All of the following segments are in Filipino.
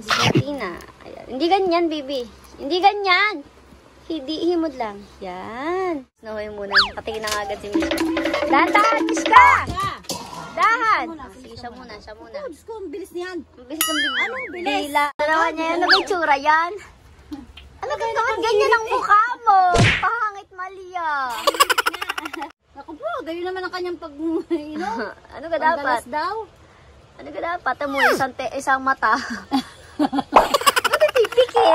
Tina. Ayan. Hindi ganyan, baby. Hindi ganyan. Hindi, himod lang. Yan. Snowy muna. Nakatingin na agad si Misha. Dahan, Mishka! Dahan! Sige, siya muna. Diyos ko, ang bilis niyan. Ang bilis ng bibig. Anong bilis? Dila. Tarawan niya yan. Ano ba yung tsura yan? Ano ganyan ang mukha mo? Pahangit Malia. Ako po, gayon naman ang kanyang Ano ka dapat? daw. Ano ka dapat? Mo, isang mata. Ba't tipikit?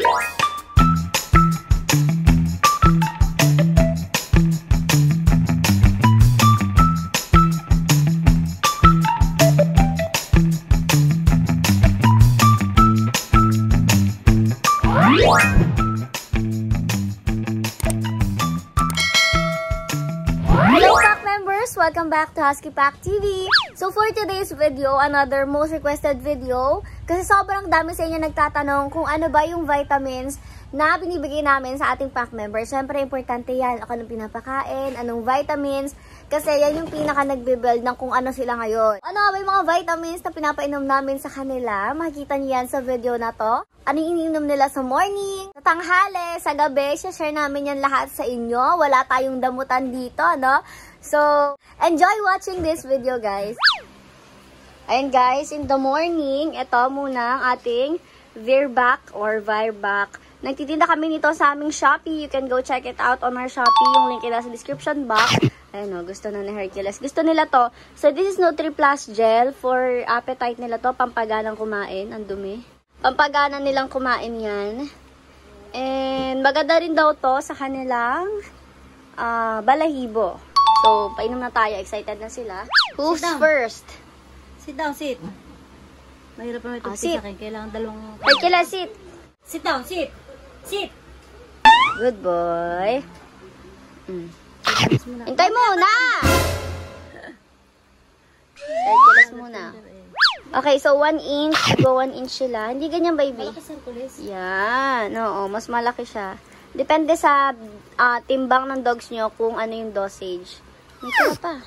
Welcome back to Husky Pack TV. So for today's video, another most requested video, kasi sobrang dami sa inyo nagtatanong kung ano ba yung vitamins na binibigay namin sa ating pack members. Siyempre, importante yan. Anong pinapakain, anong vitamins, kasi yan yung pinaka nagbe-build ng kung ano sila ngayon. Ano ba yung mga vitamins na pinapainom namin sa kanila? Makikita niyo yan sa video na to. Ano yung iniinom nila sa morning, sa tanghali, sa gabi. Share namin yan lahat sa inyo. Wala tayong damutan dito, no? So, enjoy watching this video, guys. Ayan, guys, in the morning, ito muna ang ating Virbac or Virbac. Nagtitinda kami nito sa aming Shopee. You can go check it out on our Shopee. Yung link nila sa description box. Ayan o, gusto na ni Hercules. Gusto nila to. So, this is Nutri Plus Gel for appetite nila to. Pampaganang kumain. Ang dumi. Pampagana nilang kumain yan. And, maganda rin daw to sa kanilang balahibo. So, painom na tayo. Excited na sila. Who's first? Sit down, sit. Mahirap naman ito sit. sa akin. Kailangan dalawang... Hercules, sit. Sit down, sit. Sit. Good boy. Hintay muna! Hercules muna. Okay, so 1 inch. Go 1 inch sila. Hindi ganyan, baby. Malakas Hercules. Yan. Oo, mas malaki siya. Depende sa timbang ng dogs nyo kung ano yung dosage. May kaya pa.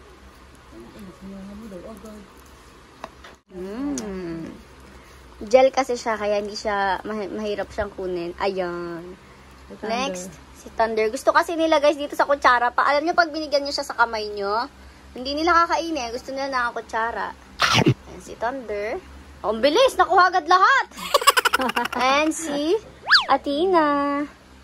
Gel kasi siya, kaya hindi siya mahirap siyang kunin. Ayan. Next, si Thunder. Gusto kasi nila, guys, dito sa kutsara pa. Alam nyo, pag binigyan nyo siya sa kamay nyo, hindi nila kakainin. Gusto nila nakakutsara. Ayan, si Thunder. Oh, ang bilis! Nakuha agad lahat! And si Athena.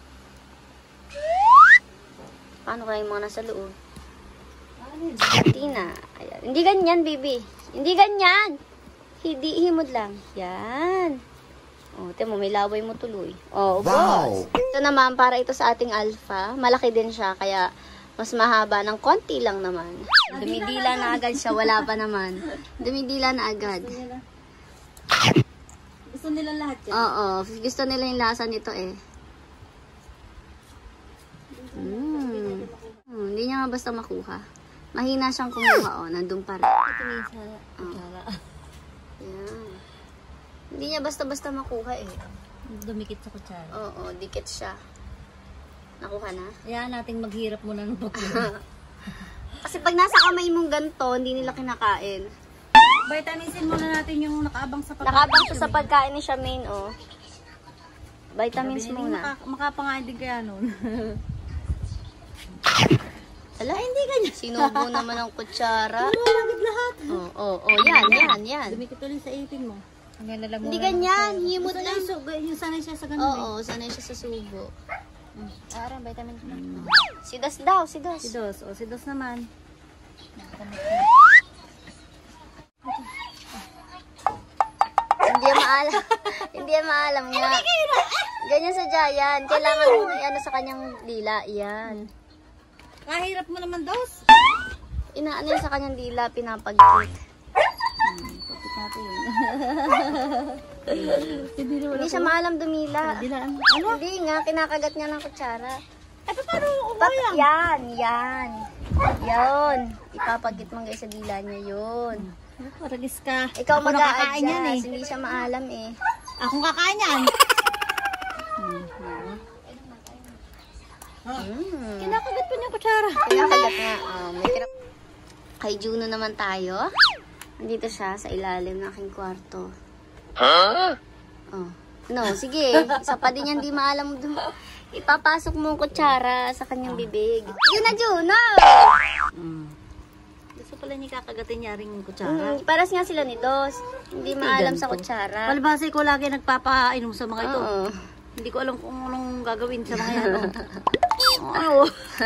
Paano kaya yung mga nasa loob? Athena. Ayan. Hindi ganyan, baby. Hindi ganyan. Hindi, himod lang. Yan. O, tiyan mo, may laway mo tuloy. O, wow! Ito naman, para ito sa ating alpha. Malaki din siya, kaya mas mahaba ng konti lang naman. Dumidila na agad siya, wala pa naman. Dumidila na agad. Gusto nila lahat yan? Oo, gusto nila yung lasa nito eh. Hindi niya nga basta makuha. Mahina siyang kumuha, o. Nandun pa rin. Ito minsan. Yan. Hindi niya basta-basta makuha eh. Dumikit sa kutsara. Oo, dikit siya. Nakuha na? Ayan nating maghirap muna ng bakla. Kasi pag nasa kamay mong ganito, hindi nila kinakain. Vitaminsin muna natin yung nakaabang sa pagkain. Nakaabang siya sa pagkain ni Charmaine, oh. Vitamins muna. Makapangain din kaya nun. Ala, hindi ganyan. Sinubo naman ang kutsara. Agad lahat. Oo, yan. Dumikit ulit sa ipin mo. Hindi ganyan, himot lang. Yung sanay siya sa ganun. Oo, sanay siya sa subo. Arang, vitamins mo. Sidas daw, sidas. Sidos. O, sidos naman. Hindi maalam nga. Ganyan sa Jayan. Kailangan mo ano sa kanyang dila. Yan. Kahirap mo naman, dos. Inaano sa kanyang dila, pinapagkit. Kapit natin yun. Hindi siya maalam dumila. Ano? Hindi nga, kinakagat niya ng kutsara. Eh, paano umuya? Yan. Yun. Ipapagkit mo guys sa dila niya yun. Paragis ka. Ikaw Ako nakakain yan mag-a-adjust. Hindi siya maalam eh. Akong kakain yan. Kinakagat pa niya kutsara. Kinakagat nga. Kay Juno naman tayo. Nandito siya sa ilalim ng aking kwarto. Oh. No, sige. Isa pa din yan, di maalam mo doon. Ipapasok mo ang kutsara sa kanyang bibig. Sige na, Juno! Gusto pala niya kakagatin niya rin yung kutsara. Paras nga sila ni Dos. Hindi maalam sa kutsara. Palibasa ko lagi nagpapainom sa mga ito. Oo. Hindi ko alam kung anong gagawin sa mga yan. Ano?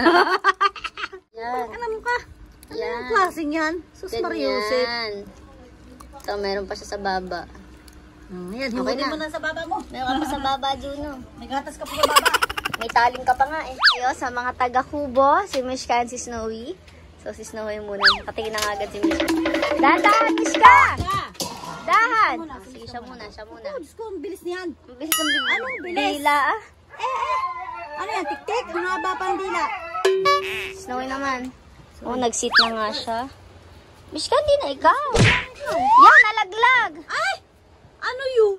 Yan. Alam ka? Ano Yan. yung klaseng yan? Sus Mariusip. Ganyan. Ito, meron pa siya sa baba. Yan, Okay himutin na. mo na sa baba mo. Meron pa sa baba, Juno. May gatas ka pa sa baba. May taling ka pa nga eh. Ayo, sa mga taga-Kubo, si Mishka and si Snowy. So, si Snowy muna. Nakatingin na nga agad si Mishka. Dahan, Mishka! Dahan! Sige, siya muna. Oh, Diyos ko, ang bilis niyan. Ang bilis ng bibig. Anong bilis? Dila ah. Ano yan, tik-tik? Ang haba pang dila. Snowy naman. Oh, nag-sit na nga siya. Mishka, hindi na ikaw. Yan, nalaglag. Ay! Ano yun?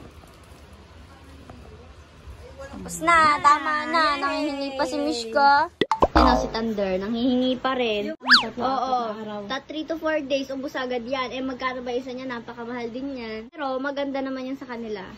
Tapos na, tama na. Nanghihingi pa si Mishka. Yan o, si Thunder. Nanghihingi pa rin. Oo. 3 to 4 days, ubus agad yan. Eh, magkano ba isa niya? Napakamahal din yan. Pero, maganda naman yan sa kanila.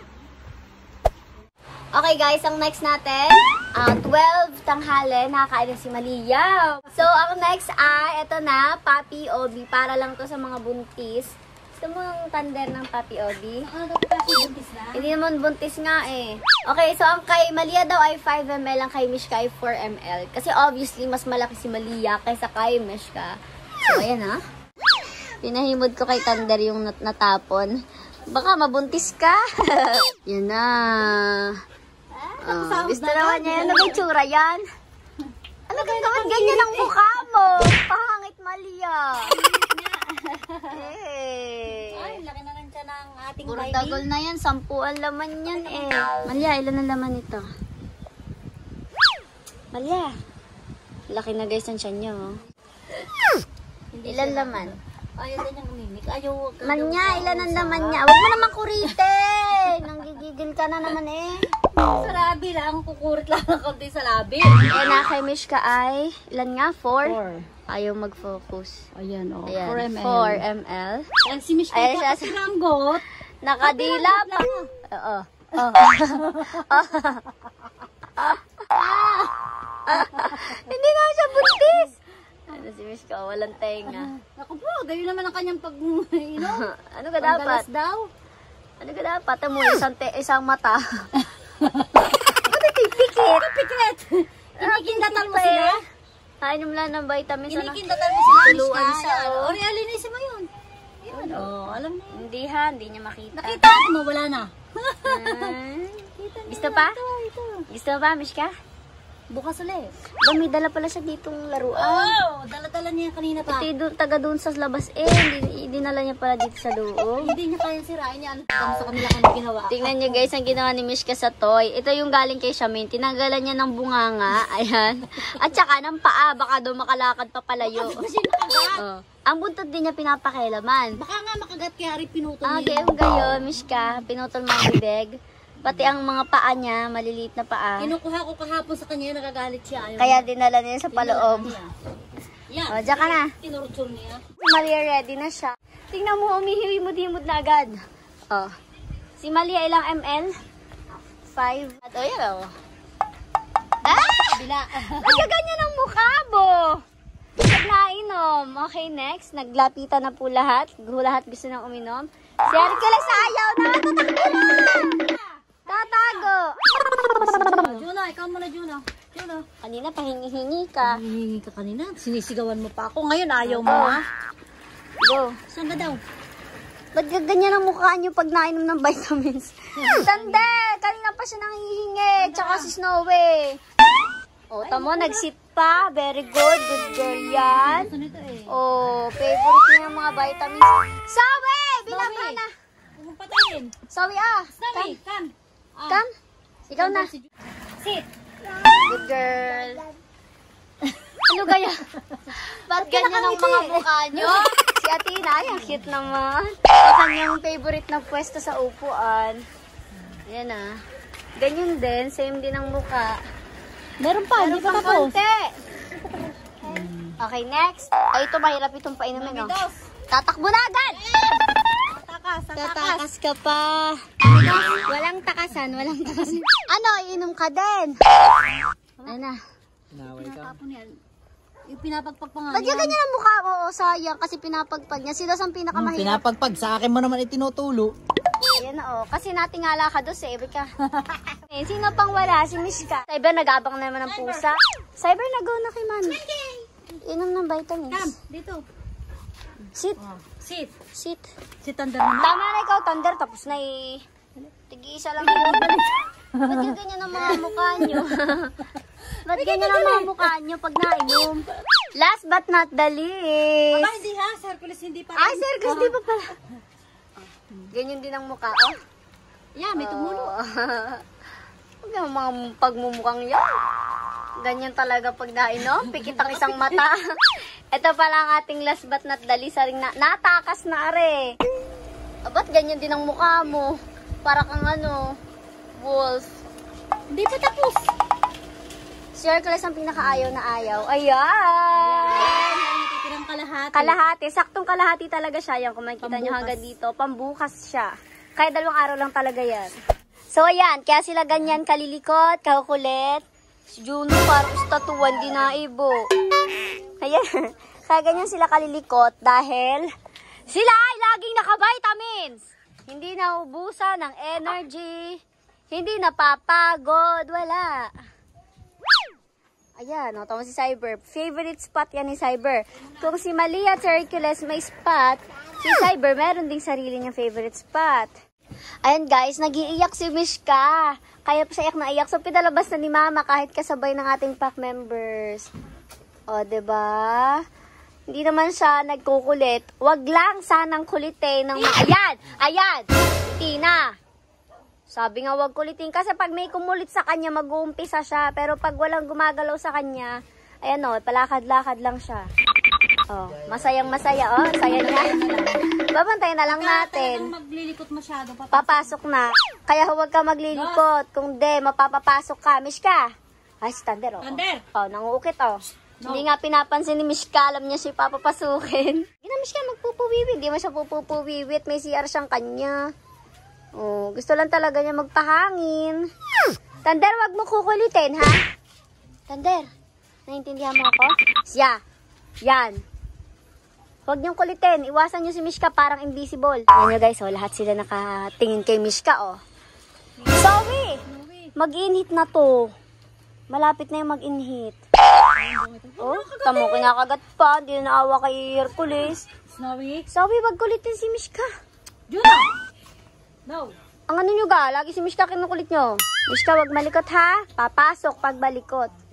Okay guys, ang next natin, 12 tanghali, nakakain na si Malia. So, ang next ay, ito na, Papi Obi. Para lang to sa mga buntis. Gusto mo ang Thunder ng Papi Obi? Hindi naman buntis nga eh. Okay, so ang kay Malia daw ay 5 ml, ang kay Mishka ay 4 ml. Kasi obviously, mas malaki si Malia kaysa kay Mishka. So, ayan ha. Pinahimod ko kay Thunder yung natapon. Baka mabuntis ka. Yan na. Gusto naman niya. Ano ba yung tsura yan? Ano gagawin ganyan ang mukha mo? Pahangit, Malia. Ay, laki na lang siya ng ating Puro baby. dagol na yan. 10 ang laman yan eh. Malia, ilan ang laman ito? Malia. Laki na guys ang tiyan niya. Oh. Ilan laman? Ayaw din niyang umimik. Ayaw. Manya, ilan ang laman niya? Huwag mo naman kuritin. Nanggigigil ka na naman eh. Sa labi lang. Kukurit lang ng konti sa labi. Eh, na kay Mishka ay, ilan nga? 4? Ayaw mag-focus. Ayan o. Ayan, 4 ml. 4 ml. Ay, si Mishka Ay, ka siya- sinanggot. Nakadila pa. Oo. Hindi na siya buntis. Ano si Mishka, walang tenga. Naku po, gayon naman ang kanyang pag-inom. Ano ka dapat? Pagdalas daw. Ano ka dapat? Mo, isang mata. Ano tipikit? Pikit! Kinikindatan mo sila? Kainom lang ng vitamins. Kinikindatan mo sila, Tuluan Mishka. siya, oh. O, realinisin mo yun. Yun, alam na yun. Hindi ha, hindi niya makita. Nakita mo, wala na. Gusto pa? Ito. Gusto pa, Mishka? Bukas ulit. Ba, may dala pala siya ditong laruan. Oh, dala-dala niya kanina pa. Ito taga doon sa labas eh. Hindi dinala niya pala dito sa loob. Hindi niya kaya sirain niya. Ano sa kanila kami ginawa? Tingnan niyo guys, ang ginawa ni Mishka sa toy. Ito yung galing kay Shamin. Tinanggalan niya ng bunganga. Ayan. At saka ng paa. Baka daw makalakad pa palayo. Kasi nakagat. Oh. Ang buntot din niya pinapakailaman. Baka nga makagat kaya rin pinutol Okay, niya. gayon, Mishka. Pinutol mo ang bibig. Pati ang mga paa niya, maliliit na paa. Kinukuha ko kahapon sa kanya, nagagalit siya. Ayaw Kaya dinala niya sa paloob. Yan. O, diyan ka na. Tinurture niya. Si Malia ready na siya. Tingnan mo, umihiwi-mud-himod na agad. Oh. Si Malia ilang ml? 5. At o, yan o. Ah! Bila. Nagkaganyan ang mukha mo. Pag nainom. Okay, next. Naglapitan na po lahat. Lahat gusto nang uminom. Si Hercules ayaw na. Tatakbo na! Tatago. Juno, ikaw muna, Juno. Juno. Kanina pahingi-hingi ka. Hihingi ka kanina. Sinisigawan mo pa ako. Ngayon ayaw mo, ha? Go. Saan ka daw? Ba't ganyan ang mukha niyo pag nainom ng vitamins? Tanda! Kanina pa siya nanghihingi. Tsaka si Snowy. O, tamo, nag-sip pa. Very good. Good girl yan. Gusto nito eh. Oh, favorite niya yung mga vitamins. Sawi! Bilang ka na. Huwag mong patayin. Sawi ah. Sabi, come. Come. Ikaw na. Sit. Good girl. Ano kaya? Ba't ganyan ang mga mukha nyo? Si Athena, ay, ang cute naman. Ang kanyang favorite na pwesto sa upuan. Ayan ah. Ganyan din, same din ang mukha. Meron pa, hindi pa tapos. Konti. Okay, next. Ay, ito mahirap itong painumin, no? Tatakbo na agad! Taka. Tatakas ka pa. Walang takasan. Ano, iinom ka din? Ano? Tinaway ka. Yung pinapagpag pa nga Ba't yung ganyan ang mukha? Oo, sayang. Kasi pinapagpag niya. Sila sa pinakamahirap. Pinapagpag. Sa akin mo naman itinutulo. Ayan na, kasi natingala ka doon, Ba't ka? Sino pang wala? Si Mishka. Cyber, nag-abang naman ng pusa. Cyber, nag-go na kay Mami. Inom ng vitamins. Dito. Sit. Sit. Sit. Si Thunder naman. Tama na ikaw, Thunder. Tapos na Tig-isa lang yun. Ba't yung ganyan ang mga mukha nyo? Ba't ganyan ang mga mukha nyo pag nainom? Last but not the least. Hindi ha, Circulus hindi pa. Ay, Circus, di pa pala. Ganyan din ang mukha, oh. Yeah, may tumulo. Huwag yung mga pagmumukhang yan. Ganyan talaga pag nainom. Pikit ang isang mata. Ito pala ang ating last but not the least. Natakas na are. Ba't ganyan din ang mukha mo? Para kang wolf. Hindi pa tapos. Si Hercules ang pinakaayaw na ayaw. Ayan! Natitirang kalahati. Kalahati. Saktong kalahati talaga siya. Yan, kung makikita nyo hanggang dito. Pambukas siya. Kaya 2 araw lang talaga yan. So, ayan. Kaya sila ganyan kalilikot, kakukulit. Si Juno parang statuan, di naibo. Ayan. Kaya ganyan sila kalilikot dahil sila ay laging naka-vitamins. Hindi naubusan ng energy. Hindi napapagod. Wala. Ayan, tama si Cyber. Favorite spot yan ni Cyber. Kung si Malia at Hercules may spot, si Cyber meron ding sarili niyang favorite spot. Ayan guys, nag-iiyak si Mishka. Kaya pa siya iyak na iyak. So, pinalabas na ni Mama kahit kasabay ng ating pack members. O, diba? Hindi naman siya nagkukulit. Wag lang sanang kulitin ng Ayan! Ayan! Tina! Sabi nga wag kulitin kasi pag may kumulit sa kanya, mag-uumpisa siya. Pero pag walang gumagalaw sa kanya, ayan o, palakad-lakad lang siya. Oh, masayang masaya. Oh, saya niya. Babantayin na lang natin. Maglilikot masyado. Papasok na. Kaya huwag ka maglilikot. Kung di, mapapapasok ka. Mishka! Ay, si Thunder, oh. Thunder! Oh, nanguukit, oh. No. Hindi nga pinapansin ni Mishka. Alam niya siya papapasukin. Hindi na Mishka magpupuwiwit. Hindi mo siya pupuwiwit. May CR siyang kanya. Oh, gusto lang talaga niya magpahangin. Thunder, wag mo kukulitin, ha? Thunder, naiintindihan mo ako? Siya. Yan. Huwag niyong kulitin. Iwasan niyo si Mishka parang invisible. Ayan nyo guys, oh, lahat sila nakatingin kay Mishka, oh. Zoe! Mag-inhit na to. Malapit na yung mag-inhit. Oh, tamo kinakagat pa. Hindi na naawa kay Hercules. Snowy? Zoe, wag kulitin si Mishka. Juno! No. Ang ano nyo ga? Lagi si Mishka kinukulit nyo. Mishka, wag malikot ha. Papasok pag balikot.